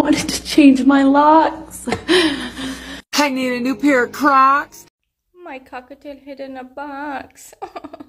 wanted to change my locks. I need a new pair of Crocs. My cockatiel hid in a box.